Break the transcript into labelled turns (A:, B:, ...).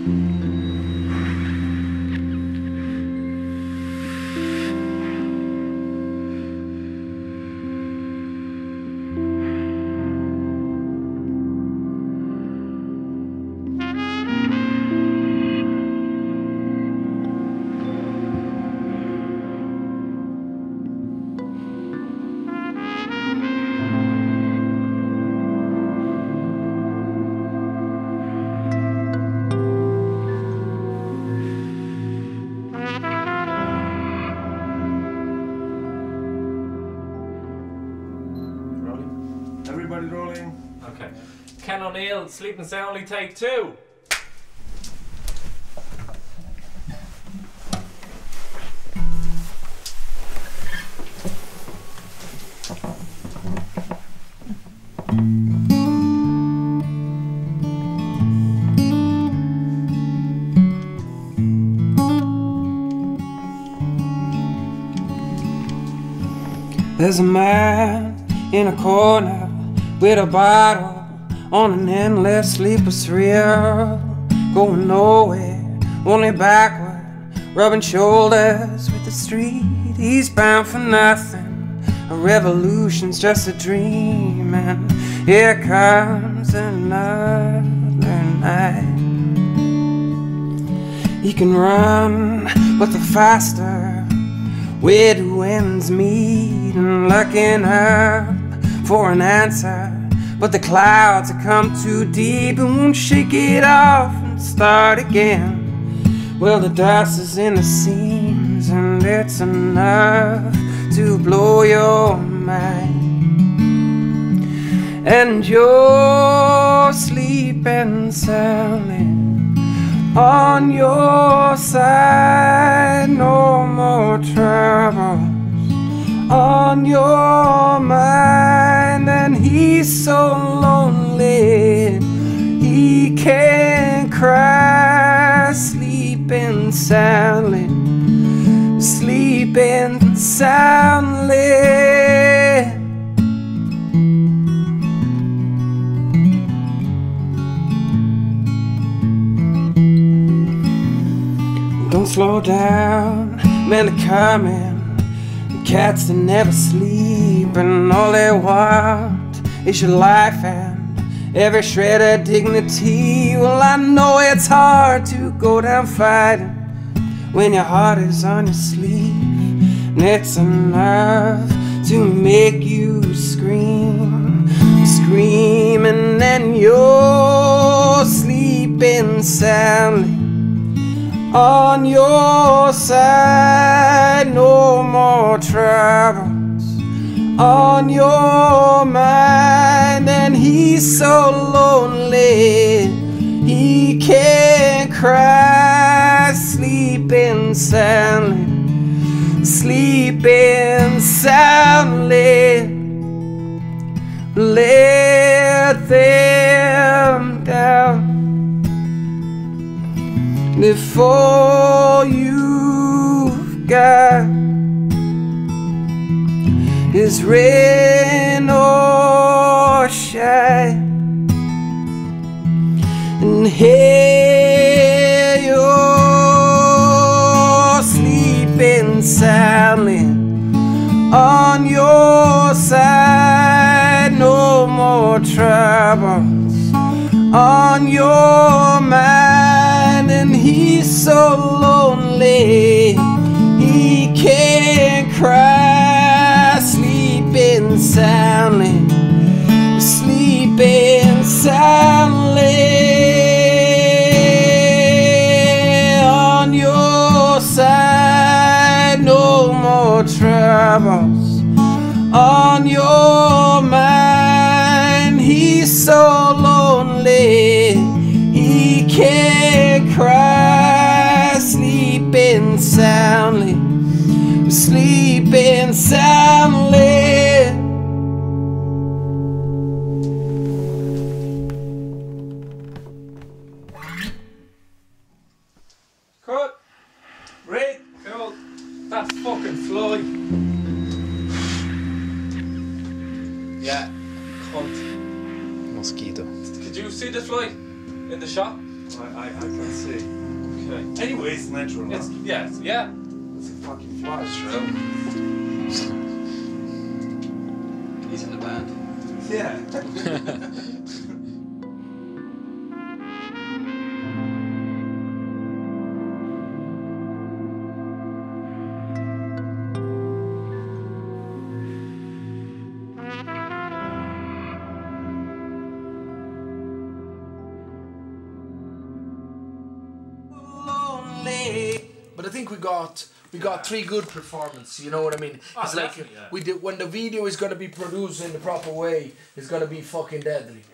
A: Everybody rolling.
B: Okay. Ken O'Neill, Sleeping Soundly, take 2.
C: There's a man in a corner with a bottle on an endless sleepless reel, going nowhere, only backward, rubbing shoulders with the street. He's bound for nothing, a revolution's just a dream, and here comes another night. He can run, but the faster, where do ends meet, and looking up for an answer, but the clouds have come too deep and won't shake it off and start again. Well, the dust is in the seams and it's enough to blow your mind, and you're sleeping soundly on your side. No more troubles on your mind, and he's so lonely he can't cry. Sleeping soundly, sleeping soundly. Don't slow down, men are coming, cats that never sleep, and all they want is your life and every shred of dignity. Well, I know it's hard to go down fighting when your heart is on your sleeve, and it's enough to make you scream, screaming, and you're sleeping soundly on your side. No more troubles on your mind, and he's so lonely he can't cry. Sleeping soundly, sleeping soundly. Let them down before you've got is rain or shine, and here you're sleeping soundly on your side. No more troubles on your mind, and he's so lonely he can't cry. Sleeping soundly, sleeping soundly on your side. No more troubles on your mind. He's so lonely he can't cry. Sleeping soundly, sleeping soundly.
B: Cut. Right. Cool. That fucking fly. Yeah. Cunt.
D: Mosquito.
B: Did you see the fly in the shop?
A: I can see.
B: Okay.
A: Anyway, it's natural.
B: It's, yeah, yeah.
A: It's a fucking fly.
B: True.
D: He's in the band.
A: Yeah.
E: But I think we got three good performances. You know what I mean?
B: Oh,
E: it's like
B: definitely, yeah.
E: we did when the video is gonna be produced in the proper way. It's gonna be fucking deadly.